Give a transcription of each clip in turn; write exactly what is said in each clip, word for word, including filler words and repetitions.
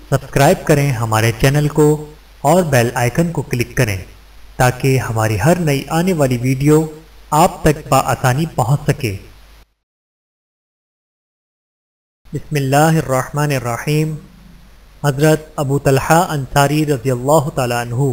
Subscribe کریں ہمارے channel کو اور بیل آئیکن کو کلک کریں تاکہ ہماری ہر نئی آنے والی ویڈیو آپ تک بآسانی پہنچ سکے۔ بسم اللہ الرحمن الرحیم۔ حضرت ابو طلحہ انصاری رضی اللہ تعالیٰ عنہ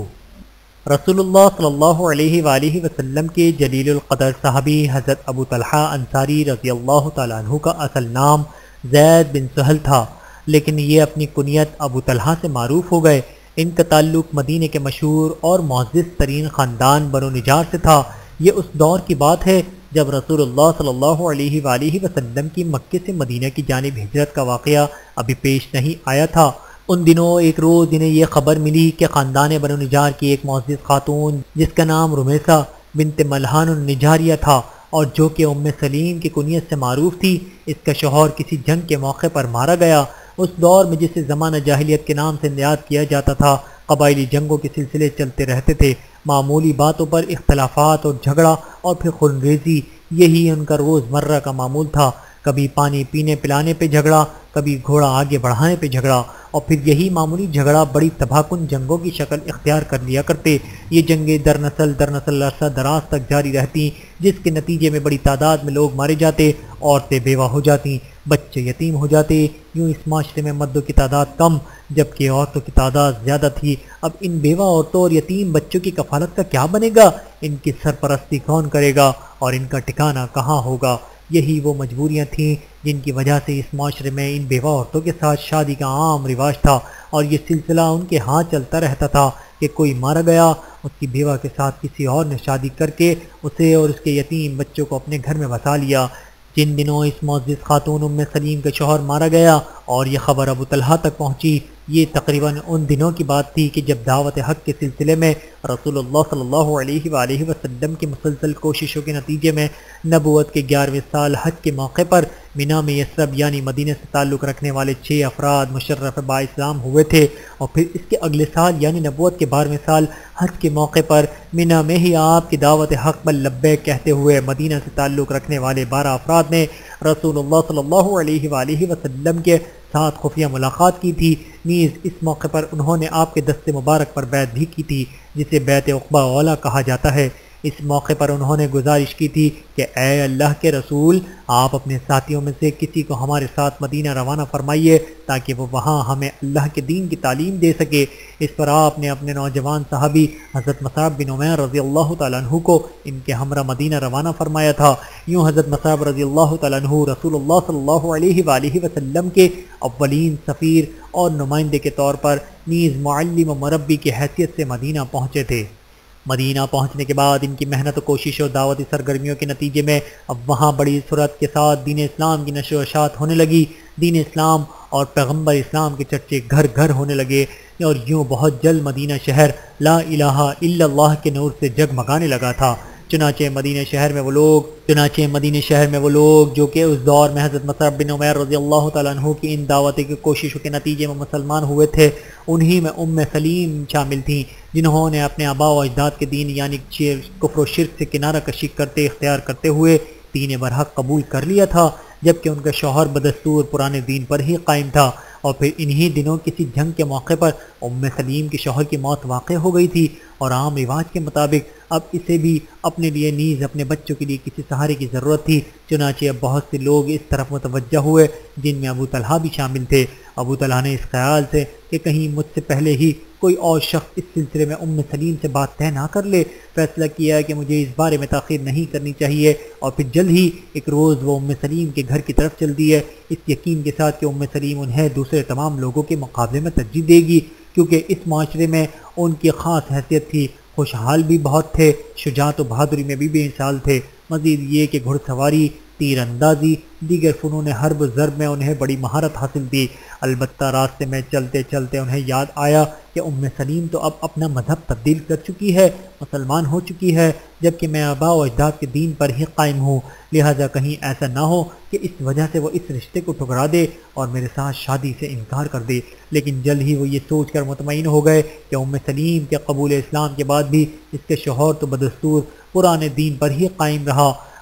رسول اللہ صلی اللہ علیہ وآلہ وسلم کے جلیل القدر صحابی حضرت ابو طلحہ انصاری رضی اللہ تعالیٰ عنہ کا اصل نام زید بن سہل تھا، لیکن یہ اپنی کنیت ابو طلحہ سے معروف ہو گئے۔ ان کا تعلق مدینہ کے مشہور اور معزز ترین خاندان بنو نجار سے تھا۔ یہ اس دور کی بات ہے جب رسول اللہ صلی اللہ علیہ وآلہ وسلم کی مکے سے مدینہ کی جانب ہجرت کا واقعہ ابھی پیش نہیں آیا تھا۔ ان دنوں ایک روز انہیں یہ خبر ملی کہ خاندان بنو نجار کی ایک معزز خاتون جس کا نام رمیسہ بنت ملحان النجاریہ تھا اور جو کہ ام سلیم کی کنیت سے معروف تھی، اس کا شوہر کسی جنگ کے موقع پر مارا گیا۔ اس دور میں جسے زمانہ جاہلیت کے نام سے یاد کیا جاتا تھا، قبائلی جنگوں کے سلسلے چلتے رہتے تھے۔ معمولی باتوں پر اختلافات اور جھگڑا اور پھر خونریزی، یہی ان کا روز مرہ کا معمول تھا۔ کبھی پانی پینے پلانے پہ جھگڑا، کبھی گھوڑا آگے بڑھانے پہ جھگڑا، اور پھر یہی معمولی جھگڑا بڑی تباہ کن جنگوں کی شکل اختیار کر لیا کرتے۔ یہ جنگیں در نسل در نسل عرصہ دراز تک جاری رہتی، جس کے نتیجے میں بڑی تعداد میں لوگ مارے جاتے، عورتیں بیوہ ہو جاتی، بچے یتیم ہو جاتے۔ یوں اس معاشرے میں مردوں کی تعداد کم جبکہ عورتوں کی تعداد زیادہ تھی۔ اب ان بیوہ عورتوں اور یتیم بچوں کی کفالت کا کیا بنے گا؟ ان کی سرپرستی کون کرے گا اور ان کا ٹھکانہ کہاں ہوگا؟ یہی وہ مجبوریاں تھیں جن کی وجہ سے اس معاشرے میں ان بیوہ عورتوں کے ساتھ شادی کا عام رواج تھا، اور یہ سلسلہ ان کے ہاں چلتا رہتا تھا کہ کوئی مارا گیا، اس کی بیوہ کے ساتھ کسی اور نے شادی کر کے اسے اور اس کے یتیم بچوں کو اپنے گھر میں بسا لیا۔ جن دنوں اس معزز خاتون ام سلیم کا شوہر مارا گیا اور یہ خبر ابو طلحہ تک پہنچی، یہ تقریباً ان دنوں کی بات تھی کہ جب دعوت حق کے سلسلے میں رسول اللہ صلی اللہ علیہ وآلہ وسلم کی مسلسل کوششوں کے نتیجے میں نبوت کے گیارہویں سال حج کے موقع پر مینا میں یثرب یعنی مدینہ سے تعلق رکھنے والے چھ افراد مشرف با اسلام ہوئے تھے، اور پھر اس کے اگلے سال یعنی نبوت کے بارہویں سال حج کے موقع پر مینا میں ہی آپ کی دعوت حق پر لبیک کہتے ہوئے مدینہ سے تعلق رکھنے والے بارہ افراد نے رسول اللہ صلی اللہ علیہ وآلہ وسلم کے ساتھ خفیہ ملاقات کی تھی۔ نیز اس موقع پر انہوں نے آپ کے دست مبارک پر بیعت بھی کی تھی، جسے بیعت عقبہ اولا کہا جاتا ہے۔ اس موقع پر انہوں نے گزارش کی تھی کہ اے اللہ کے رسول، آپ اپنے ساتھیوں میں سے کسی کو ہمارے ساتھ مدینہ روانہ فرمائیے تاکہ وہ وہاں ہمیں اللہ کے دین کی تعلیم دے سکے۔ اس پر آپ نے اپنے نوجوان صحابی حضرت مصعب بن عمیر رضی اللہ تعالیٰ عنہ کو ان کے ہمراہ مدینہ روانہ فرمایا تھا۔ یوں حضرت مصعب رضی اللہ تعالیٰ عنہ رسول اللہ صلی اللہ علیہ وآلہ وسلم کے اولین سفیر اور نمائندے کے طور پر نیز معلم و مربی کی حیثیت سے مدینہ پہنچے تھے۔ مدینہ پہنچنے کے بعد ان کی محنت و کوشش اور دعوتی سرگرمیوں کے نتیجے میں اب وہاں بڑی سرعت کے ساتھ دین اسلام کی نشر و اشاعت ہونے لگی۔ دین اسلام اور پیغمبر اسلام کے چرچے گھر گھر ہونے لگے، اور یوں بہت جلد مدینہ شہر لا الہ الا اللہ کے نور سے جگمگانے لگا تھا۔ چنانچہ مدینہ شہر میں وہ لوگ چنانچہ مدینہ شہر میں وہ لوگ جو کہ اس دور میں حضرت مصعب بن عمیر رضی اللہ تعالیٰ عنہ کی ان دعوتی کی کوششوں کے نتیجے میں مسلمان ہوئے تھے، انہی میں ام سلیم شامل تھیں، جنہوں نے اپنے آباء و اجداد کے دین یعنی کفر و شرک سے کنارہ کشی کرتے اختیار کرتے ہوئے دین برحق قبول کر لیا تھا، جبکہ ان کا شوہر بدستور پرانے دین پر ہی قائم تھا۔ اور پھر انہی دنوں کسی جنگ کے موقع پر ام سلیم کے شوہر کی موت واقع ہو گئی تھی، اور عام رواج کے مطابق اب اسے بھی اپنے لیے نیز اپنے بچوں کے لیے کسی سہارے کی ضرورت تھی۔ چنانچہ اب بہت سے لوگ اس طرف متوجہ ہوئے، جن میں ابو طلحہ بھی شامل تھے۔ ابو طلحہ نے اس خیال سے کہ کہیں مجھ سے پہلے ہی کوئی اور شخص اس سلسلے میں ام سلیم سے بات طے نہ کر لے، فیصلہ کیا کہ مجھے اس بارے میں تاخیر نہیں کرنی چاہیے، اور پھر جلد ہی ایک روز وہ ام سلیم کے گھر کی طرف چل دی ہے، اس یقین کے ساتھ کہ ام سلیم انہیں دوسرے تمام لوگوں کے مقابلے میں ترجیح دے گی، کیونکہ اس معاشرے میں ان کی خاص حیثیت تھی۔ خوشحال بھی بہت تھے، شجاعت و بہادری میں بھی بے مثال تھے۔ مزید یہ کہ گھڑ سواری، تیر اندازی، دیگر فنون حرب و ضرب میں انہیں بڑی مہارت حاصل تھی۔ البتہ راستے میں چلتے چلتے انہیں یاد آیا کہ ام سلیم تو اب اپنا مذہب تبدیل کر چکی ہے، مسلمان ہو چکی ہے، جبکہ میں آباء و اجداد کے دین پر ہی قائم ہوں، لہذا کہیں ایسا نہ ہو کہ اس وجہ سے وہ اس رشتے کو ٹھکرا دے اور میرے ساتھ شادی سے انکار کر دے۔ لیکن جلد ہی وہ یہ سوچ کر مطمئن ہو گئے کہ ام سلیم کے قبول اسلام کے بعد بھی اس کے شوہر تو بدستور پرانے دین پر ہی قائم رہا۔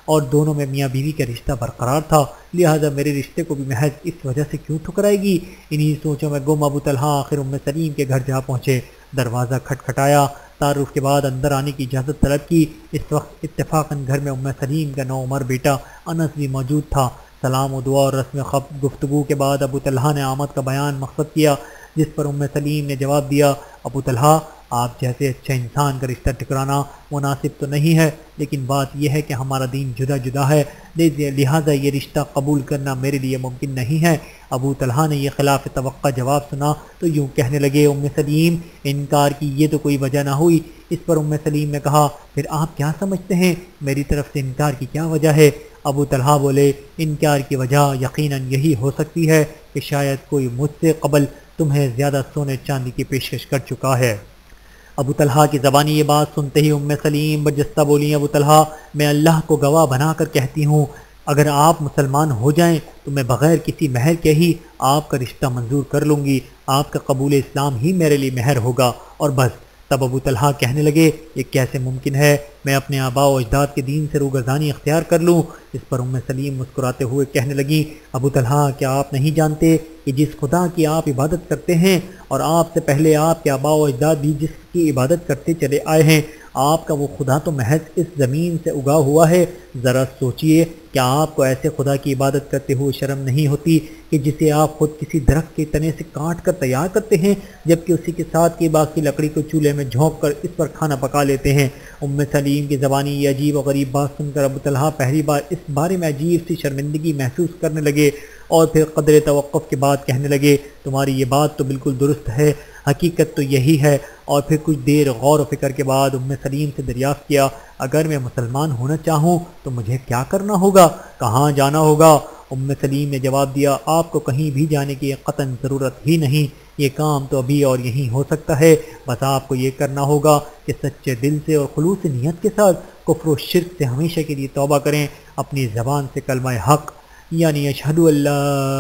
اور دونوں میں میاں بیوی کا رشتہ برقرار تھا، لہذا میرے رشتے کو بھی محض اس وجہ سے کیوں ٹھکرائے گی؟ انہی سوچوں میں گم ابو طلحہ آخر ام سلیم کے گھر جا پہنچے۔ دروازہ کھٹکھٹایا، تعارف کے بعد اندر آنے کی اجازت طلب کی۔ اس وقت اتفاقاً گھر میں ام سلیم کا نوعمر بیٹا انس بھی موجود تھا۔ سلام و دعا اور رسم گفتگو کے بعد ابو طلحہ نے آمد کا بیان مقصد کیا، جس پر ام سلیم نے جواب دیا، ابو طلحہ، آپ جیسے اچھا انسان کا رشتہ ٹکرانا مناسب تو نہیں ہے، لیکن بات یہ ہے کہ ہمارا دین جدا جدا ہے، لہذا یہ رشتہ قبول کرنا میرے لیے ممکن نہیں ہے۔ ابو طلحہ نے یہ خلاف توقع جواب سنا تو یوں کہنے لگے، ام سلیم، انکار کی یہ تو کوئی وجہ نہ ہوئی۔ اس پر ام سلیم نے کہا، پھر آپ کیا سمجھتے ہیں میری طرف سے انکار کی کیا وجہ ہے؟ ابو طلحہ بولے، انکار کی وجہ یقیناً یہی ہو سکتی ہے کہ شاید کوئی مجھ سے قبل تمہیں زیادہ سونے چاندی کی پیشکش کر چکا ہے۔ ابو طلحہ کی زبانی یہ بات سنتے ہی ام سلیم برجستہ بولی، ابو طلحہ، میں اللہ کو گواہ بنا کر کہتی ہوں، اگر آپ مسلمان ہو جائیں تو میں بغیر کسی مہر کے ہی آپ کا رشتہ منظور کر لوں گی، آپ کا قبول اسلام ہی میرے لیے مہر ہوگا، اور بس۔ تب ابو طلحہ کہنے لگے، یہ کیسے ممکن ہے، میں اپنے آباء و اجداد کے دین سے روگردانی اختیار کر لوں؟ اس پر ام سلیم مسکراتے ہوئے کہنے لگی، ابو طلحہ، کیا آپ نہیں جانتے کہ جس خدا کی آپ عبادت کرتے ہیں اور آپ سے پہلے آپ کے آباء و اجداد بھی جس کی عبادت کرتے چلے آئے ہیں، آپ کا وہ خدا تو محض اس زمین سے اگا ہوا ہے؟ ذرا سوچئے، کیا آپ کو ایسے خدا کی عبادت کرتے ہوئے شرم نہیں ہوتی کہ جسے آپ خود کسی درخت کے تنے سے کاٹ کر تیار کرتے ہیں، جبکہ اسی کے ساتھ کی باقی لکڑی کو چولہے میں جھونک کر اس پر کھانا پکا لیتے ہیں؟ ام سلیم کی زبانی یہ عجیب و غریب بات سن کر ابو طلحہ پہلی بار اس بارے میں عجیب سی شرمندگی محسوس کرنے لگے، اور پھر قدر توقف کے بعد کہنے لگے، تمہاری یہ بات تو بالکل درست ہے، حقیقت تو یہی ہے۔ اور پھر کچھ دیر غور و فکر کے بعد ام سلیم سے دریافت کیا، اگر میں مسلمان ہونا چاہوں تو مجھے کیا کرنا ہوگا، کہاں جانا ہوگا؟ ام سلیم نے جواب دیا، آپ کو کہیں بھی جانے کی قطعاً ضرورت ہی نہیں، یہ کام تو ابھی اور یہیں ہو سکتا ہے، بس آپ کو یہ کرنا ہوگا کہ سچے دل سے اور خلوص نیت کے ساتھ کفر و شرک سے ہمیشہ کے لیے توبہ کریں، اپنی زبان سے کلمہ حق یعنی اشہد ان لا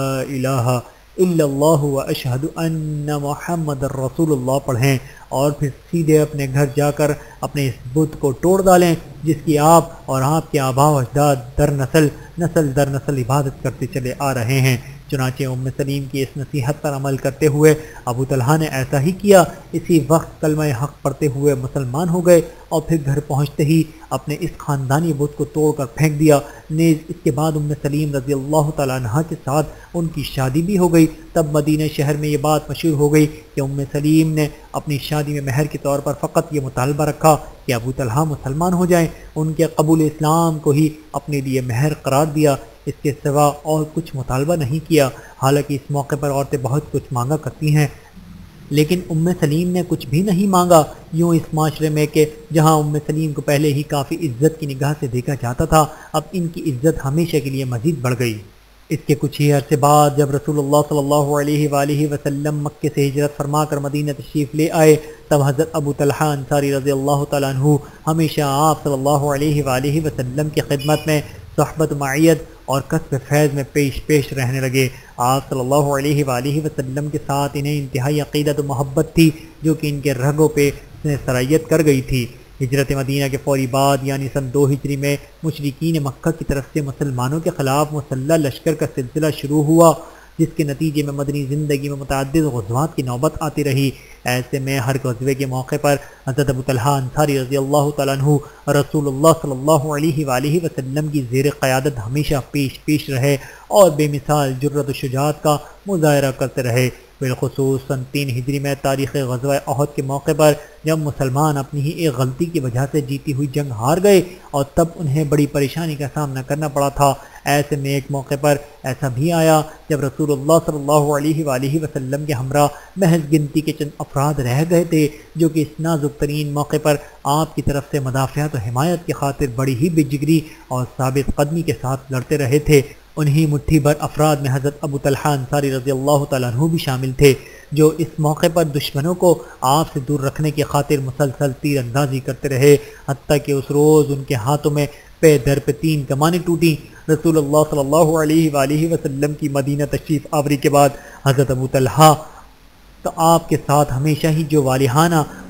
الہ الا اللہ و اشہد ان محمد الرسول اللہ پڑھیں، اور پھر سیدھے اپنے گھر جا کر اپنے اس بت کو توڑ ڈالیں جس کی آپ اور آپ کے آباء و اجداد در نسل نسل در نسل عبادت کرتے چلے آ رہے ہیں۔ چنانچہ ام سلیم کی اس نصیحت پر عمل کرتے ہوئے ابو طلحہ نے ایسا ہی کیا، اسی وقت کلمہ حق پڑھتے ہوئے مسلمان ہو گئے، اور پھر گھر پہنچتے ہی اپنے اس خاندانی بت کو توڑ کر پھینک دیا۔ نیز اس کے بعد ام سلیم رضی اللہ تعالیٰ عنہ کے ساتھ ان کی شادی بھی ہو گئی۔ تب مدینہ شہر میں یہ بات مشہور ہو گئی کہ ام سلیم نے اپنی شادی میں مہر کے طور پر فقط یہ مطالبہ رکھا کہ ابو طلحہ مسلمان ہو جائیں، ان کے قبول اسلام کو ہی اپنے لیے مہر قرار دیا، اس کے سوا اور کچھ مطالبہ نہیں کیا۔ حالانکہ اس موقع پر عورتیں بہت کچھ مانگا کرتی ہیں، لیکن ام سلیم نے کچھ بھی نہیں مانگا۔ یوں اس معاشرے میں کہ جہاں ام سلیم کو پہلے ہی کافی عزت کی نگاہ سے دیکھا جاتا تھا، اب ان کی عزت ہمیشہ کے لیے مزید بڑھ گئی۔ اس کے کچھ ہی عرصے بعد جب رسول اللہ صلی اللہ علیہ وآلہ وسلم مکے سے ہجرت فرما کر مدینہ تشریف لے آئے، تب حضرت ابو طلحہ انصاری رضی اللہ تعالیٰ عنہ ہمیشہ آپ صلی اللہ علیہ وآلہ وسلم کی خدمت میں صحبت معیت اور کسب فیض میں پیش پیش رہنے لگے۔ آپ صلی اللہ علیہ وآلہ وسلم کے ساتھ انہیں انتہائی عقیدت و محبت تھی جو کہ ان کے رگوں پہ سرایت کر گئی تھی۔ ہجرت مدینہ کے فوری بعد یعنی سن دو ہجری میں مشرکین مکہ کی طرف سے مسلمانوں کے خلاف مسلح لشکر کا سلسلہ شروع ہوا، جس کے نتیجے میں مدنی زندگی میں متعدد غزوات کی نوبت آتی رہی۔ ایسے میں ہر غزوے کے موقع پر حضرت ابو طلحہ انصاری رضی اللہ تعالیٰ عنہ رسول اللہ صلی اللہ علیہ وآلہ وسلم کی زیر قیادت ہمیشہ پیش پیش رہے اور بے مثال جرأت و شجاعت کا مظاہرہ کرتے رہے۔ بالخصوص سن تین ہجری میں تاریخ غزوہ احد کے موقع پر جب مسلمان اپنی ہی ایک غلطی کی وجہ سے جیتی ہوئی جنگ ہار گئے اور تب انہیں بڑی پریشانی کا سامنا کرنا پڑا تھا، ایسے میں ایک موقع پر ایسا بھی آیا جب رسول اللہ صلی اللہ علیہ وآلہ وسلم کے ہمراہ محض گنتی کے چند افراد رہ گئے تھے جو کہ اس نازک ترین موقع پر آپ کی طرف سے مدافعت و حمایت کی خاطر بڑی ہی بے جگری اور ثابت قدمی کے ساتھ لڑتے رہے تھے۔ انہی مٹھی بھر افراد میں حضرت ابو طلحہ انصاری رضی اللہ تعالیٰ عنہ بھی شامل تھے، جو اس موقع پر دشمنوں کو آپ سے دور رکھنے کی خاطر مسلسل تیر اندازی کرتے رہے، حتیٰ کہ اس روز ان کے ہاتھوں میں پے در پہ تین کمانیں ٹوٹیں۔ رسول اللہ صلی اللہ علیہ وآلہ وسلم کی مدینہ تشریف آوری کے بعد حضرت ابو طلحہ تو آپ کے ساتھ ہمیشہ ہی جو والہانہ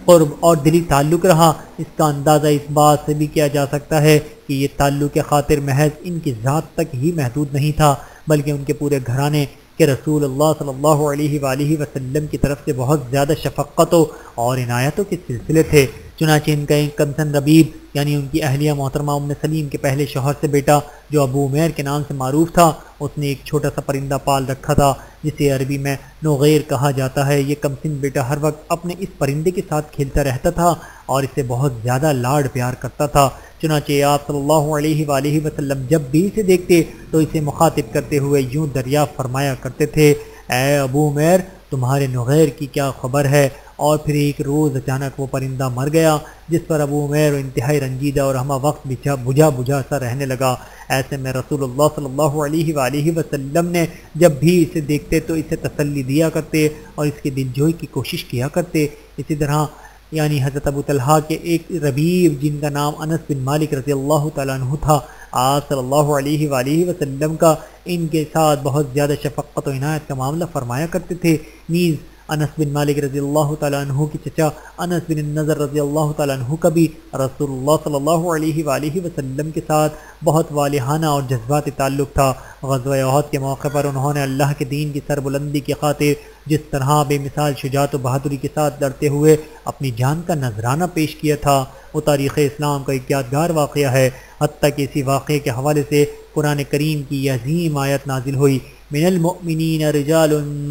قرب اور دلی تعلق رہا۔ اس کا اندازہ اس بات سے بھی کیا جا سکتا ہے کہ یہ تعلق خاطر محض ان کی ذات تک ہی محدود نہیں تھا، بلکہ ان کے پورے گھرانے کہ رسول اللہ صلی اللہ علیہ وآلہ وسلم کی طرف سے بہت زیادہ شفقتوں اور عنایتوں کے سلسلے تھے۔ چنانچہ ان کا ایک کمسن ربیب یعنی ان کی اہلیہ محترمہ ام سلیم کے پہلے شوہر سے بیٹا جو ابو عمیر کے نام سے معروف تھا، اس نے ایک چھوٹا سا پرندہ پال رکھا تھا جسے عربی میں نغیر کہا جاتا ہے۔ یہ کمسن بیٹا ہر وقت اپنے اس پرندے کے ساتھ کھیلتا رہتا تھا اور اسے بہت زیادہ لاڈ پیار کرتا تھا۔ چنانچہ آپ صلی اللہ علیہ وآلہ وسلم جب بھی اسے دیکھتے تو اسے مخاطب کرتے ہوئے یوں دریافت فرمایا کرتے تھے، اے ابو عمیر تمہارے نغیر کی کیا خبر ہے؟ اور پھر ایک روز اچانک وہ پرندہ مر گیا، جس پر ابو عمیر انتہائی رنجیدہ اور ہمہ وقت بجھا بجھا بجھا سا رہنے لگا۔ ایسے میں رسول اللہ صلی اللہ علیہ وآلہ وسلم نے جب بھی اسے دیکھتے تو اسے تسلی دیا کرتے اور اس کی دلجوئی کی کوشش کیا کرتے۔ اسی طرح یعنی حضرت ابو طلحہ کے ایک ربیب جن کا نام انس بن مالک رضی اللہ تعالیٰ عنہ تھا، آپ صلی اللہ علیہ وآلہ وسلم کا ان کے ساتھ بہت زیادہ شفقت و عنایت کا معاملہ فرمایا کرتے تھے۔ نیز انس بن مالک رضی اللہ تعالیٰ عنہ کی چچا انس بن النضر رضی اللہ تعالیٰ عنہ کا بھی رسول اللہ صلی اللہ علیہ وآلہ وسلم کے ساتھ بہت والہانہ اور جذباتی تعلق تھا۔ غزوہ احد کے موقع پر انہوں نے اللہ کے دین کی سربلندی کی خاطر جس طرح بے مثال شجاعت و بہادری کے ساتھ لڑتے ہوئے اپنی جان کا نذرانہ پیش کیا تھا، وہ تاریخ اسلام کا ایک یادگار واقعہ ہے۔ حتیٰ کہ اسی واقعے کے حوالے سے قرآن کریم کی یہ عظیم آیت نازل ہوئی، من المؤمنین رجال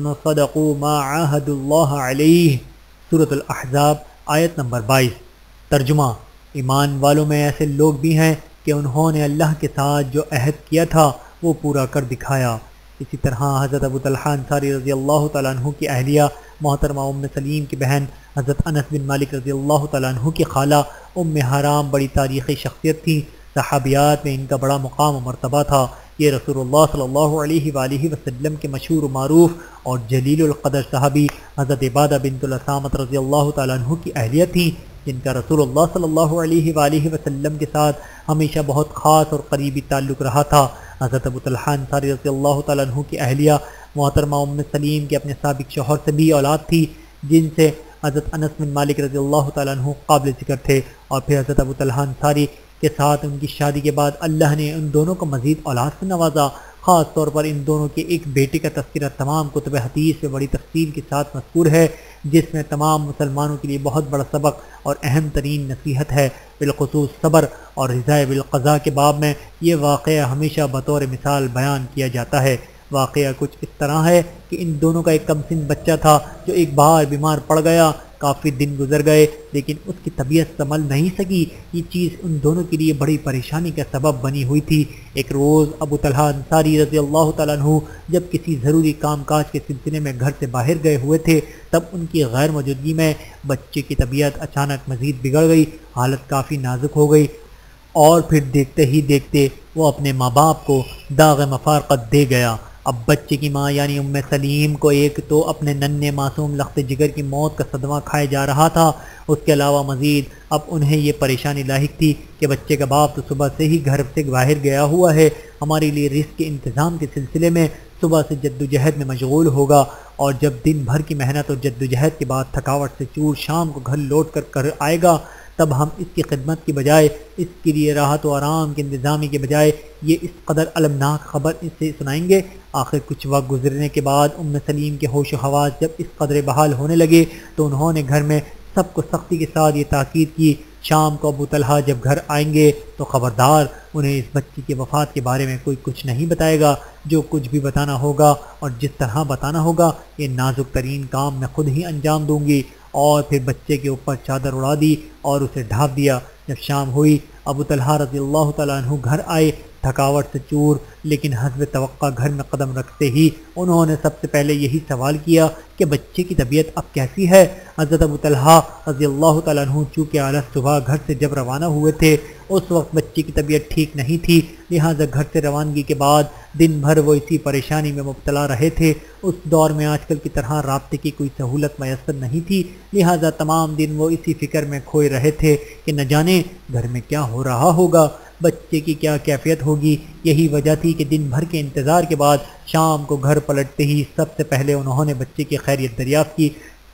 صدقوا ما عاہدوا اللہ علیہ، سورۃ الاحزاب آیت نمبر بائیس۔ ترجمہ: ایمان والوں میں ایسے لوگ بھی ہیں کہ انہوں نے اللہ کے ساتھ جو عہد کیا تھا وہ پورا کر دکھایا۔ اسی طرح حضرت ابو طلحہ انصاری رضی اللہ تعالیٰ عنہ کی اہلیہ محترمہ ام سلیم کی بہن حضرت انس بن مالک رضی اللہ تعالیٰ عنہ کی خالہ ام حرام بڑی تاریخی شخصیت تھی۔ صحابیات میں ان کا بڑا مقام و مرتبہ تھا۔ یہ رسول اللہ صلی اللہ علیہ وآلہ وسلم کے مشہور و معروف اور جلیل القدر صحابی حضرت عبادہ بنت الصامت رضی اللہ تعالیٰ عنہ کی اہلیہ تھیں، جن کا رسول اللہ صلی اللہ علیہ وآلہ وسلم کے ساتھ ہمیشہ بہت خاص اور قریبی تعلق رہا تھا۔ حضرت ابو طلحہ انصاری رضی اللہ تعالیٰ عنہ کی اہلیہ محترمہ ام سلیم کے اپنے سابق شوہر سے بھی اولاد تھی، جن سے حضرت انس بن مالک رضی اللہ تعالیٰ عنہ قابل ذکر تھے، اور پھر حضرت ابو طلحہ انصاری کے ساتھ ان کی شادی کے بعد اللہ نے ان دونوں کو مزید اولاد سے نوازا۔ خاص طور پر ان دونوں کے ایک بیٹے کا تذکرہ تمام کتب حدیث میں بڑی تفصیل کے ساتھ مذکور ہے، جس میں تمام مسلمانوں کے لیے بہت بڑا سبق اور اہم ترین نصیحت ہے۔ بالخصوص صبر اور رضا بالقضاء کے باب میں یہ واقعہ ہمیشہ بطور مثال بیان کیا جاتا ہے۔ واقعہ کچھ اس طرح ہے کہ ان دونوں کا ایک کمسن بچہ تھا جو ایک بار بیمار پڑ گیا۔ کافی دن گزر گئے لیکن اس کی طبیعت سنبھل نہیں سکی۔ یہ چیز ان دونوں کے لیے بڑی پریشانی کا سبب بنی ہوئی تھی۔ ایک روز ابو طلحہ انصاری رضی اللہ تعالیٰ عنہ جب کسی ضروری کام کاج کے سلسلے میں گھر سے باہر گئے ہوئے تھے، تب ان کی غیر موجودگی میں بچے کی طبیعت اچانک مزید بگڑ گئی، حالت کافی نازک ہو گئی، اور پھر دیکھتے ہی دیکھتے وہ اپنے ماں باپ کو داغ مفارقت دے گیا۔ اب بچے کی ماں یعنی ام سلیم کو ایک تو اپنے ننھے معصوم لخت جگر کی موت کا صدمہ کھائے جا رہا تھا، اس کے علاوہ مزید اب انہیں یہ پریشانی لاحق تھی کہ بچے کا باپ تو صبح سے ہی گھر سے باہر گیا ہوا ہے، ہمارے لیے رزق کے انتظام کے سلسلے میں صبح سے جد و جہد میں مشغول ہوگا، اور جب دن بھر کی محنت اور جد و جہد کے بعد تھکاوٹ سے چور شام کو گھر لوٹ کر کر آئے گا، تب ہم اس کی خدمت کی بجائے، اس کے لیے راحت و آرام کے انتظامی کے بجائے یہ اس قدر المناک خبر اس سے سنائیں گے۔ آخر کچھ وقت گزرنے کے بعد ام سلیم کے ہوش و حواس جب اس قدر بحال ہونے لگے تو انہوں نے گھر میں سب کو سختی کے ساتھ یہ تاکید کی، شام کو ابو طلحہ جب گھر آئیں گے تو خبردار انہیں اس بچی کے وفات کے بارے میں کوئی کچھ نہیں بتائے گا، جو کچھ بھی بتانا ہوگا اور جس طرح بتانا ہوگا یہ نازک ترین کام میں خود ہی انجام دوں گی۔ اور پھر بچے کے اوپر چادر اڑا دی اور اسے ڈھانپ دیا۔ جب شام ہوئی ابو طلحہ رضی اللہ تعالیٰ عنہ گھر آئے، تھکاوٹ سے چور، لیکن حسب توقع گھر میں قدم رکھتے ہی انہوں نے سب سے پہلے یہی سوال کیا کہ بچے کی طبیعت اب کیسی ہے؟ حضرت ابو طلحہ رضی اللہ تعالیٰ عنہ چونکہ اعلیٰ صبح گھر سے جب روانہ ہوئے تھے اس وقت بچے کی طبیعت ٹھیک نہیں تھی، لہٰذا گھر سے روانگی کے بعد دن بھر وہ اسی پریشانی میں مبتلا رہے تھے۔ اس دور میں آج کل کی طرح رابطے کی کوئی سہولت میسر نہیں تھی، لہٰذا تمام دن وہ اسی فکر میں کھوئے رہے تھے کہ نہ جانے گھر میں کیا ہو رہا ہوگا، بچے کی کیا کیفیت ہوگی۔ یہی وجہ تھی کہ دن بھر کے انتظار کے بعد شام کو گھر پلٹتے ہی سب سے پہلے انہوں نے بچے کی خیریت دریافت کی۔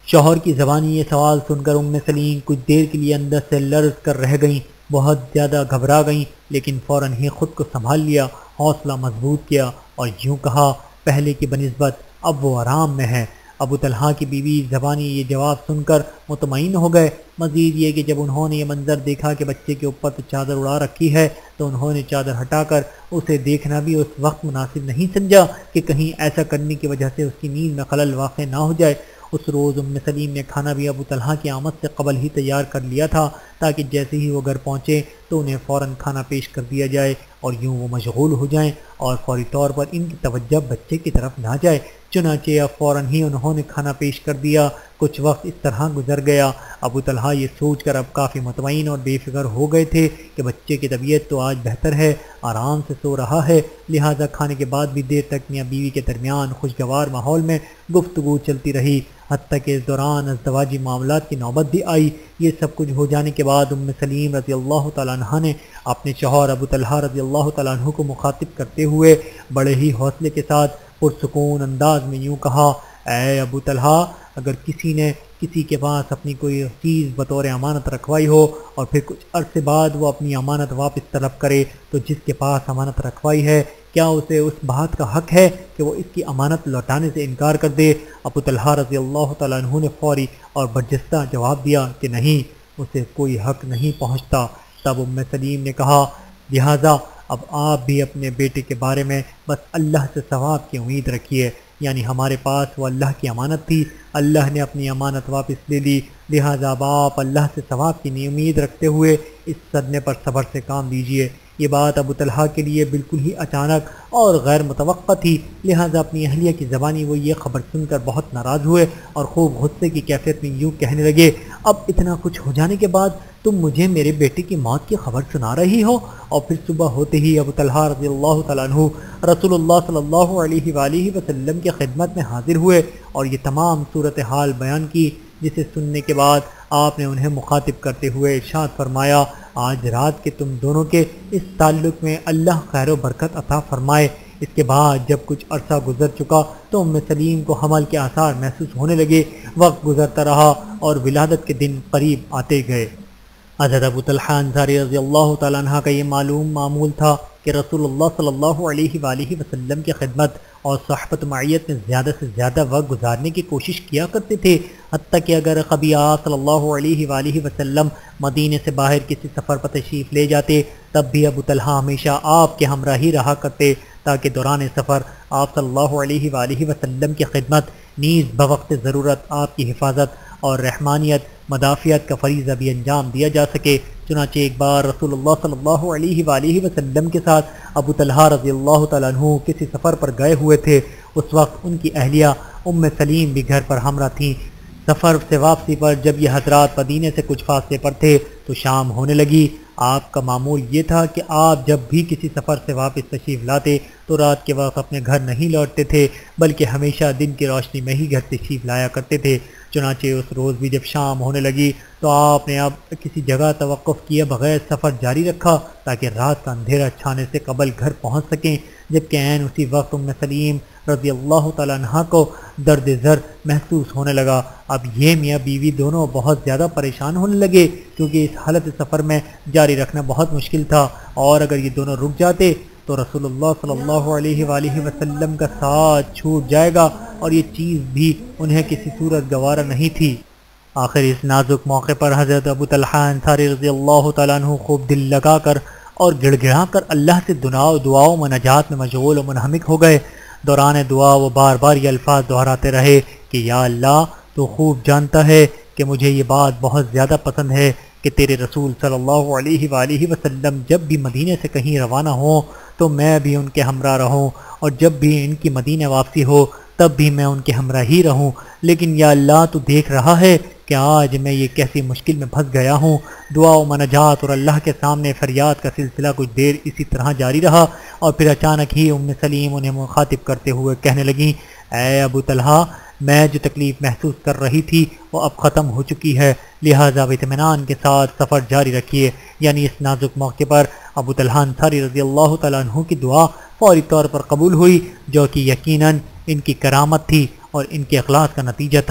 شوہر کی زبانی یہ سوال سن کر ام سلیم کچھ دیر کے لیے اندر سے لرز کر رہ گئیں، بہت زیادہ گھبرا گئیں، لیکن فوراً ہی خود کو سنبھال لیا، حوصلہ مضبوط کیا اور یوں کہا، پہلے کی بنسبت اب وہ آرام میں ہے۔ ابو طلحہ کی بیوی زبانی یہ جواب سن کر مطمئن ہو گئے۔ مزید یہ کہ جب انہوں نے یہ منظر دیکھا کہ بچے کے اوپر تو چادر اڑا رکھی ہے، تو انہوں نے چادر ہٹا کر اسے دیکھنا بھی اس وقت مناسب نہیں سمجھا کہ کہیں ایسا کرنے کی وجہ سے اس کی نیند میں خلل واقع نہ ہو جائے۔ اس روز ام سلیم نے کھانا بھی ابو طلحہ کی آمد سے قبل ہی تیار کر لیا تھا، تاکہ جیسے ہی وہ گھر پہنچے تو انہیں فوراً کھانا پیش کر دیا جائے اور یوں وہ مشغول ہو جائیں اور فوری طور پر ان کی توجہ بچے کی طرف نہ جائے۔ چنانچہ اب فوراً ہی انہوں نے کھانا پیش کر دیا۔ کچھ وقت اس طرح گزر گیا۔ ابو طلحہ یہ سوچ کر اب کافی مطمئن اور بے فکر ہو گئے تھے کہ بچے کی طبیعت تو آج بہتر ہے، آرام سے سو رہا ہے، لہٰذا کھانے کے بعد بھی دیر تک میاں بیوی کے درمیان خوشگوار ماحول میں گفتگو چلتی رہی، حتیٰ کہ اس دوران ازدواجی معاملات کی نوبت بھی آئی۔ یہ سب کچھ ہو جانے کے بعد ام سلیم رضی اللہ تعالیٰ عنہ نے اپنے شوہر ابو طلحہ رضی اللہ تعالیٰ عنہ کو مخاطب کرتے ہوئے بڑے ہی حوصلے کے ساتھ پرسکون انداز میں یوں کہا، اے ابو طلحہ، اگر کسی نے کسی کے پاس اپنی کوئی چیز بطور امانت رکھوائی ہو اور پھر کچھ عرصے بعد وہ اپنی امانت واپس طلب کرے تو جس کے پاس امانت رکھوائی ہے کیا اسے اس بات کا حق ہے کہ وہ اس کی امانت لوٹانے سے انکار کر دے؟ ابو طلحہ رضی اللہ تعالیٰ عنہ نے فوری اور برجستہ جواب دیا کہ نہیں، اسے کوئی حق نہیں پہنچتا۔ تب ام سلیم نے کہا، لہٰذا اب آپ بھی اپنے بیٹے کے بارے میں بس اللہ سے ثواب کی امید رکھیے، یعنی ہمارے پاس وہ اللہ کی امانت تھی، اللہ نے اپنی امانت واپس لے لی، لہٰذا اب آپ اللہ سے ثواب کی امید رکھتے ہوئے اس صدمے پر صبر سے کام لیجئے۔ یہ بات ابو طلحہ کے لیے بالکل ہی اچانک اور غیر متوقع تھی، لہٰذا اپنی اہلیہ کی زبانی وہ یہ خبر سن کر بہت ناراض ہوئے اور خوب غصے کی کیفیت میں یوں کہنے لگے، اب اتنا کچھ ہو جانے کے بعد تم مجھے میرے بیٹے کی موت کی خبر سنا رہی ہو؟ اور پھر صبح ہوتے ہی ابو طلحہ رضی اللہ تعالیٰ عنہ رسول اللہ صلی اللہ علیہ وآلہ وسلم کی خدمت میں حاضر ہوئے اور یہ تمام صورتحال بیان کی، جسے سننے کے بعد آپ نے انہیں مخاطب کرتے ہوئے ارشاد فرمایا، آج رات کے تم دونوں کے اس تعلق میں اللہ خیر و برکت عطا فرمائے۔ اس کے بعد جب کچھ عرصہ گزر چکا تو ام سلیم کو حمل کے آثار محسوس ہونے لگے، وقت گزرتا رہا اور ولادت کے دن قریب آتے گئے۔ حضرت ابو طلحہ انصاری رضی اللہ تعالیٰ عنہ کا یہ معلوم معمول تھا کہ رسول اللہ صلی اللہ علیہ وآلہ وسلم کی خدمت اور صحبت معیت میں زیادہ سے زیادہ وقت گزارنے کی کوشش کیا کرتے تھے، حتیٰ کہ اگر کبھی آپ صلی اللہ علیہ وآلہ وسلم مدینے سے باہر کسی سفر پر تشریف لے جاتے تب بھی ابو طلحہ ہمیشہ آپ کے ہمراہ ہی رہا کرتے، تاکہ دوران سفر آپ صلی اللہ علیہ وآلہ وسلم کی خدمت نیز بوقت ضرورت آپ کی حفاظت اور رحمانیت مدافعت کا فریضہ بھی انجام دیا جا سکے۔ چنانچہ ایک بار رسول اللہ صلی اللہ علیہ وآلہ وسلم کے ساتھ ابو طلحہ رضی اللہ تعالیٰ عنہ کسی سفر پر گئے ہوئے تھے، اس وقت ان کی اہلیہ ام سلیم بھی گھر پر ہمراہ تھیں۔ سفر سے واپسی پر جب یہ حضرات مدینے سے کچھ فاصلے پر تھے تو شام ہونے لگی۔ آپ کا معمول یہ تھا کہ آپ جب بھی کسی سفر سے واپس تشریف لاتے تو رات کے وقت اپنے گھر نہیں لوٹتے تھے، بلکہ ہمیشہ دن کی روشنی میں ہی گھر تشریف لایا کرتے تھے۔ چنانچہ اس روز بھی جب شام ہونے لگی تو آپ نے اب کسی جگہ توقف کیے بغیر سفر جاری رکھا تاکہ رات کا اندھیرا چھانے سے قبل گھر پہنچ سکیں، جبکہ عین اسی وقت ام سلیم رضی اللہ تعالیٰ عنہ کو درد زر محسوس ہونے لگا۔ اب یہ میاں بیوی دونوں بہت زیادہ پریشان ہونے لگے، کیونکہ اس حالت سفر میں جاری رکھنا بہت مشکل تھا، اور اگر یہ دونوں رک جاتے تو رسول اللہ صلی اللہ علیہ وآلہ وسلم کا ساتھ چھوٹ جائے گا، اور یہ چیز بھی انہیں کسی صورت گوارا نہیں تھی۔ آخر اس نازک موقع پر حضرت ابو طلحہ انصاری رضی اللہ تعالیٰ عنہ خوب دل لگا کر اور گڑ گڑا کر اللہ سے دعاؤں دعاؤں مناجات میں مشغول و منہمک ہو گئے۔ دوران دعا وہ بار بار یہ الفاظ دہراتے رہے کہ یا اللہ، تو خوب جانتا ہے کہ مجھے یہ بات بہت زیادہ پسند ہے کہ تیرے رسول صلی اللہ علیہ وآلہ وسلم جب بھی مدینے سے کہیں روانہ ہوں تو میں بھی ان کے ہمراہ رہوں، اور جب بھی ان کی مدینے واپسی ہو تب بھی میں ان کے ہمراہ ہی رہوں، لیکن یا اللہ تو دیکھ رہا ہے کہ آج میں یہ کیسی مشکل میں پھنس گیا ہوں۔ دعا و مناجات اور اللہ کے سامنے فریاد کا سلسلہ کچھ دیر اسی طرح جاری رہا، اور پھر اچانک ہی ام سلیم انہیں مخاطب کرتے ہوئے کہنے لگیں، اے ابو طلحہ، میں جو تکلیف محسوس کر رہی تھی وہ اب ختم ہو چکی ہے، لہٰذا اطمینان کے ساتھ سفر جاری رکھیے۔ یعنی اس نازک موقع پر ابو طلحہ انصاری رضی اللہ تعالیٰ عنہ کی دعا فوری طور پر قبول ہوئی، جو کہ یقیناً ان کی کرامت تھی اور ان کے اخلاص کا نتیجہ تھا،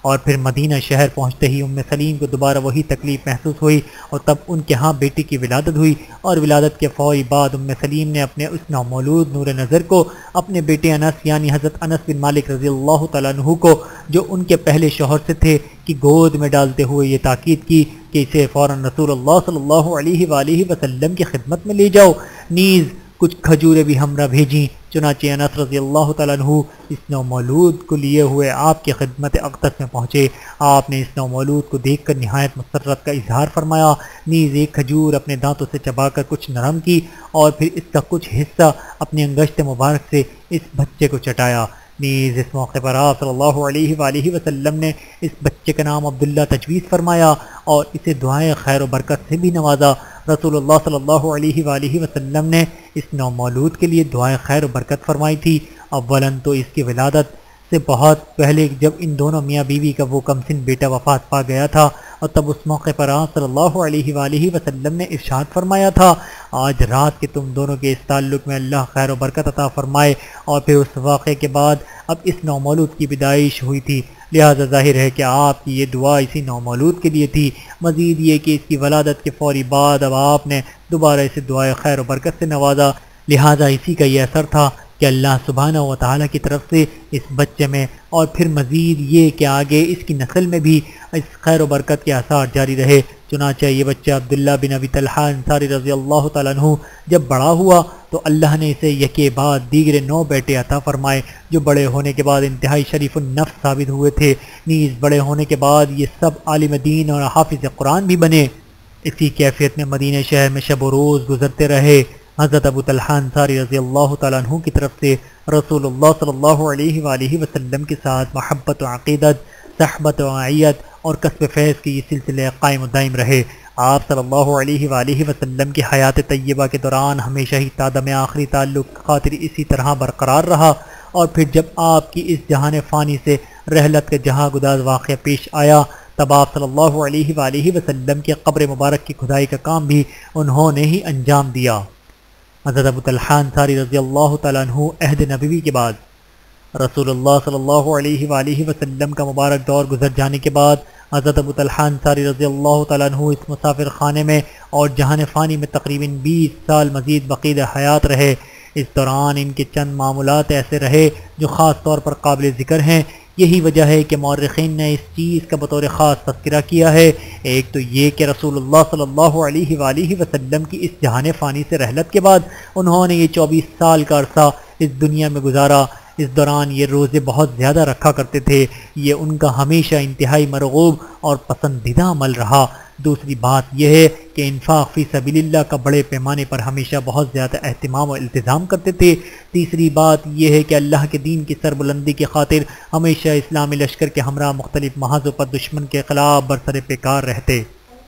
اور پھر مدینہ شہر پہنچتے ہی ام سلیم کو دوبارہ وہی تکلیف محسوس ہوئی اور تب ان کے ہاں بیٹی کی ولادت ہوئی، اور ولادت کے فوری بعد ام سلیم نے اپنے اس نومولود نور نظر کو اپنے بیٹے انس یعنی حضرت انس بن مالک رضی اللہ تعالیٰ عنہ کو جو ان کے پہلے شوہر سے تھے کی گود میں ڈالتے ہوئے یہ تاکید کی کہ اسے فوراً رسول اللہ صلی اللہ علیہ وآلہ وسلم کی خدمت میں لے جاؤ، نیز کچھ کھجوریں بھی ہمراہ بھیجیں۔ چنانچہ انس رضی اللہ تعالیٰ عنہ اس نومولود کو لیے ہوئے آپ کی خدمت اقدس میں پہنچے۔ آپ نے اس نومولود کو دیکھ کر نہایت مسرت کا اظہار فرمایا، نیز ایک کھجور اپنے دانتوں سے چبا کر کچھ نرم کی اور پھر اس کا کچھ حصہ اپنی انگشت مبارک سے اس بچے کو چٹایا۔ نیز اس موقع پر آپ صلی اللہ علیہ وآلہ وسلم نے اس بچے کا نام عبداللہ تجویز فرمایا اور اسے دعائیں خیر و برکت سے بھی نوازا۔ رسول اللہ صلی اللہ علیہ وآلہ وسلم نے اس نومولود کے لیے دعائیں خیر و برکت فرمائی تھی۔ اولاً تو اس کی ولادت سے بہت پہلے جب ان دونوں میاں بیوی کا وہ کمسن بیٹا وفات پا گیا تھا، اور تب اس موقع پر آپ صلی اللہ علیہ وآلہ وسلم نے ارشاد فرمایا تھا، آج رات کے تم دونوں کے اس تعلق میں اللہ خیر و برکت عطا فرمائے، اور پھر اس واقعے کے بعد اب اس نومولود کی پیدائش ہوئی تھی، لہذا ظاہر ہے کہ آپ کی یہ دعا اسی نومولود کے لیے تھی۔ مزید یہ کہ اس کی ولادت کے فوری بعد اب آپ نے دوبارہ اسے دعائے خیر و برکت سے نوازا، لہذا اسی کا یہ اثر تھا کہ اللہ سبحانہ و تعالیٰ کی طرف سے اس بچے میں اور پھر مزید یہ کہ آگے اس کی نسل میں بھی اس خیر و برکت کے آثار جاری رہے۔ چنانچہ یہ بچہ عبداللہ بن ابی طلحہ انصاری رضی اللہ تعالیٰ عنہ جب بڑا ہوا تو اللہ نے اسے یکے بعد دیگر نو بیٹے عطا فرمائے جو بڑے ہونے کے بعد انتہائی شریف النفس ثابت ہوئے تھے، نیز بڑے ہونے کے بعد یہ سب عالم دین اور حافظ قرآن بھی بنے۔ اسی کیفیت میں مدینہ شہر میں شب و روز گزرتے رہے۔ حضرت ابو طلحہ انصاری رضی اللہ تعالیٰ عنہ کی طرف سے رسول اللہ صلی اللہ علیہ وآلہ وسلم کے ساتھ محبت و عقیدت، صحبت و عیت اور کسب فیض کی یہ سلسلے قائم و دائم رہے۔ آپ صلی اللہ علیہ وآلہ وسلم کی حیات طیبہ کے دوران ہمیشہ ہی تادم آخری تعلق خاطر اسی طرح برقرار رہا، اور پھر جب آپ کی اس جہان فانی سے رحلت کے جہاں گداز واقعہ پیش آیا تب آپ صلی اللہ علیہ وآلہ وسلم کے قبر مبارک کی کھدائی کا کام بھی انہوں نے ہی انجام دیا۔ حضرت ابو طلحہ انصاری رضی اللہ تعالیٰ عنہ عہد نبوی کے بعد رسول اللہ صلی اللہ علیہ وآلہ وسلم کا مبارک دور گزر جانے کے بعد حضرت ابو طلحہ انصاری رضی اللہ تعالیٰ عنہ اس مسافر خانے میں اور جہان فانی میں تقریباً بیس سال مزید بقید حیات رہے۔ اس دوران ان کے چند معمولات ایسے رہے جو خاص طور پر قابل ذکر ہیں۔ یہی وجہ ہے کہ مورخین نے اس چیز کا بطور خاص تذکرہ کیا ہے۔ ایک تو یہ کہ رسول اللہ صلی اللہ علیہ وآلہ وسلم کی اس جہان فانی سے رحلت کے بعد انہوں نے یہ چوبیس سال کا عرصہ اس دنیا میں گزارا۔ اس دوران یہ روزے بہت زیادہ رکھا کرتے تھے، یہ ان کا ہمیشہ انتہائی مرغوب اور پسندیدہ عمل رہا۔ دوسری بات یہ ہے کہ انفاق فی سبیل اللہ کا بڑے پیمانے پر ہمیشہ بہت زیادہ اہتمام و التزام کرتے تھے۔ تیسری بات یہ ہے کہ اللہ کے دین کی سربلندی کی خاطر ہمیشہ اسلامی لشکر کے ہمراہ مختلف محاذوں پر دشمن کے خلاف برسر پیکار رہتے۔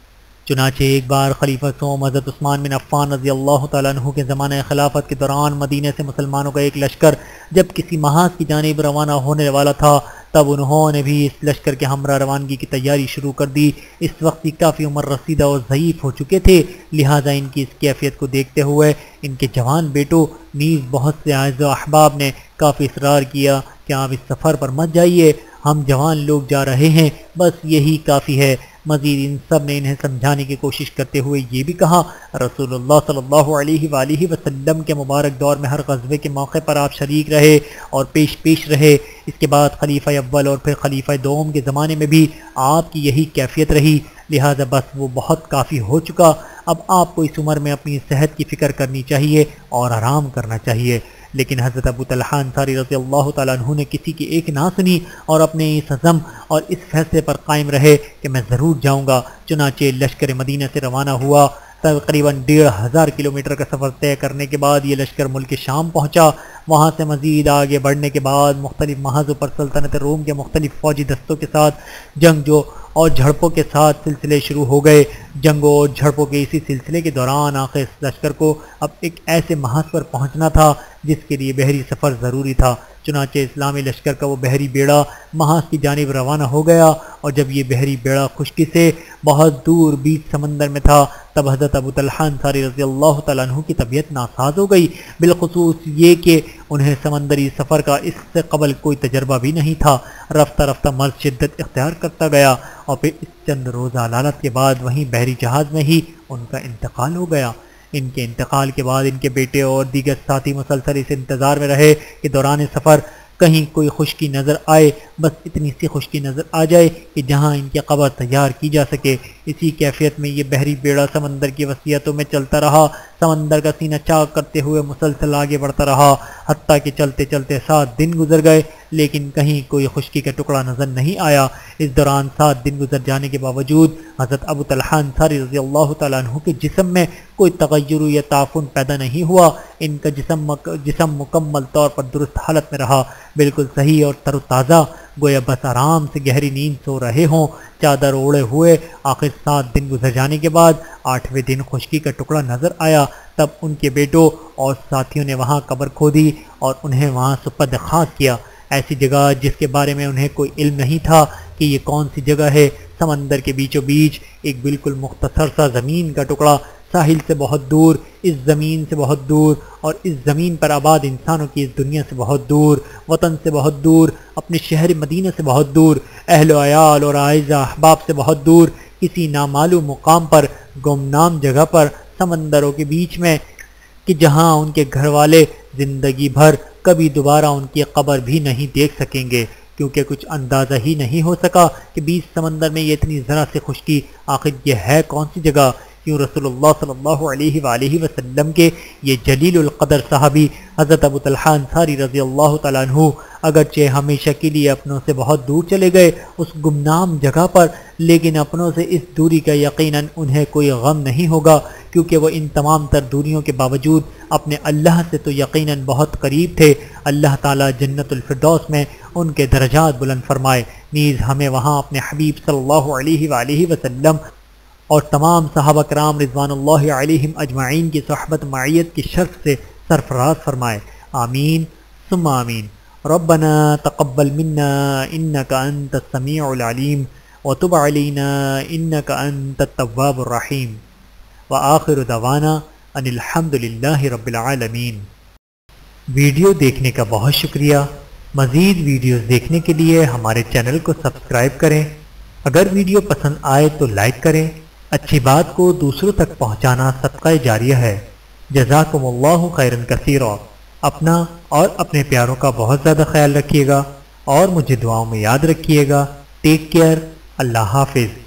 چنانچہ ایک بار خلیفہ سوم حضرت عثمان بن عفان رضی اللہ تعالیٰ عنہ کے زمانہ خلافت کے دوران مدینہ سے مسلمانوں کا ایک لشکر جب کسی محاذ کی جانب روانہ ہونے والا تھا تب انہوں نے بھی اس لشکر کے ہمراہ روانگی کی تیاری شروع کر دی۔ اس وقت یہ کافی عمر رسیدہ اور ضعیف ہو چکے تھے، لہٰذا ان کی اس کیفیت کو دیکھتے ہوئے ان کے جوان بیٹوں نیز بہت سے اعز و احباب نے کافی اصرار کیا کہ آپ اس سفر پر مت جائیے، ہم جوان لوگ جا رہے ہیں، بس یہی کافی ہے۔ مزید ان سب نے انہیں سمجھانے کی کوشش کرتے ہوئے یہ بھی کہا، رسول اللہ صلی اللہ علیہ وآلہ وسلم کے مبارک دور میں ہر غزوے کے موقع پر آپ شریک رہے اور پیش پیش رہے۔ اس کے بعد خلیفہ اول اور پھر خلیفہ دوم کے زمانے میں بھی آپ کی یہی کیفیت رہی، لہذا بس وہ بہت کافی ہو چکا۔ اب آپ کو اس عمر میں اپنی صحت کی فکر کرنی چاہیے اور آرام کرنا چاہیے۔ لیکن حضرت ابو طلحہ انصاری رضی اللہ تعالیٰ عنہ نے کسی کی ایک نہ سنی اور اپنے اس عزم اور اس فیصلے پر قائم رہے کہ میں ضرور جاؤں گا۔ چنانچہ لشکر مدینہ سے روانہ ہوا۔ تقریباً ڈیڑھ ہزار کلومیٹر کا سفر طے کرنے کے بعد یہ لشکر ملک شام پہنچا۔ وہاں سے مزید آگے بڑھنے کے بعد مختلف محاذوں پر سلطنت روم کے مختلف فوجی دستوں کے ساتھ جنگجو اور جھڑپوں کے ساتھ سلسلے شروع ہو گئے۔ جنگوں اور جھڑپوں کے اسی سلسلے کے دوران آخر اس لشکر کو اب ایک ایسے محاذ پر پہنچنا تھا جس کے لیے بحری سفر ضروری تھا۔ چنانچہ اسلامی لشکر کا وہ بحری بیڑا محاذ کی جانب روانہ ہو گیا، اور جب یہ بحری بیڑا خشکی سے بہت دور بیچ سمندر میں تھا تب حضرت ابو طلحہ انصاری رضی اللہ تعالیٰ عنہ کی طبیعت ناساز ہو گئی، بالخصوص یہ کہ انہیں سمندری سفر کا اس سے قبل کوئی تجربہ بھی نہیں تھا۔ رفتہ رفتہ مرض شدت اختیار کرتا گیا، اور پھر اس چند روزہ علالت کے بعد وہیں بحری جہاز میں ہی ان کا انتقال ہو گیا۔ ان کے انتقال کے بعد ان کے بیٹے اور دیگر ساتھی مسلسل اس انتظار میں رہے کہ دوران سفر کہیں کوئی خشکی نظر آئے، بس اتنی سی خشکی نظر آ جائے کہ جہاں ان کی قبر تیار کی جا سکے۔ اسی کیفیت میں یہ بحری بیڑا سمندر کی وسعتوں میں چلتا رہا، سمندر کا سینہ چاک کرتے ہوئے مسلسل آگے بڑھتا رہا، حتیٰ کہ چلتے چلتے سات دن گزر گئے لیکن کہیں کوئی خشکی کا ٹکڑا نظر نہیں آیا۔ اس دوران سات دن گزر جانے کے باوجود حضرت ابو طلحہ انصاری رضی اللہ تعالیٰ عنہ کے جسم میں کوئی تغیر یا تعفن پیدا نہیں ہوا۔ ان کا جسم مک جسم مکمل طور پر درست حالت میں رہا، بالکل صحیح اور تر و تازہ، گویا بس آرام سے گہری نیند سو رہے ہوں، چادر اوڑے ہوئے۔ آخر سات دن گزر جانے کے بعد آٹھویں دن خشکی کا ٹکڑا نظر آیا، تب ان کے بیٹوں اور ساتھیوں نے وہاں قبر کھودی اور انہیں وہاں سپرد خاک کیا۔ ایسی جگہ جس کے بارے میں انہیں کوئی علم نہیں تھا کہ یہ کون سی جگہ ہے، سمندر کے بیچوں بیچ ایک بالکل مختصر سا زمین کا ٹکڑا، ساحل سے بہت دور، اس زمین سے بہت دور، اور اس زمین پر آباد انسانوں کی اس دنیا سے بہت دور، وطن سے بہت دور، اپنے شہر مدینہ سے بہت دور، اہل و عیال اور اعزہ احباب سے بہت دور، کسی نامعلوم مقام پر، گمنام جگہ پر، سمندروں کے بیچ میں، کہ جہاں ان کے گھر والے زندگی بھر کبھی دوبارہ ان کی قبر بھی نہیں دیکھ سکیں گے، کیونکہ کچھ اندازہ ہی نہیں ہو سکا کہ بیچ سمندر میں یہ اتنی ذرا سے خشکی، آخر یہ ہے کون سی جگہ۔ کیوں رسول اللہ صلی اللہ علیہ وآلہ وسلم کے یہ جلیل القدر صحابی حضرت ابو طلحہ انصاری رضی اللہ تعالیٰ عنہ اگرچہ ہمیشہ کے لیے اپنوں سے بہت دور چلے گئے اس گمنام جگہ پر، لیکن اپنوں سے اس دوری کا یقیناً انہیں کوئی غم نہیں ہوگا، کیونکہ وہ ان تمام تر دوریوں کے باوجود اپنے اللہ سے تو یقیناً بہت قریب تھے۔ اللہ تعالیٰ جنت الفردوس میں ان کے درجات بلند فرمائے، نیز ہمیں وہاں اپنے حبیب صلی اللہ علیہ وآلہ وسلم اور تمام صحابہ کرام رضوان اللہ علیہم اجمعین کی صحبت معیت کی شرف سے سرفراز فرمائے، آمین ثم آمین۔ ربنا تقبل منا انك انت السميع العليم وتب علينا انك انت التواب الرحيم وآخر دعوانا ان الحمد للہ رب العالمین۔ ویڈیو دیکھنے کا بہت شکریہ۔ مزید ویڈیوز دیکھنے کے لیے ہمارے چینل کو سبسکرائب کریں۔ اگر ویڈیو پسند آئے تو لائک کریں۔ اچھی بات کو دوسروں تک پہنچانا صدقہ جاریہ ہے۔ جزاکم اللہ خیرا کثیرا۔ اپنا اور اپنے پیاروں کا بہت زیادہ خیال رکھیے گا اور مجھے دعاؤں میں یاد رکھیے گا۔ Take care. اللہ حافظ۔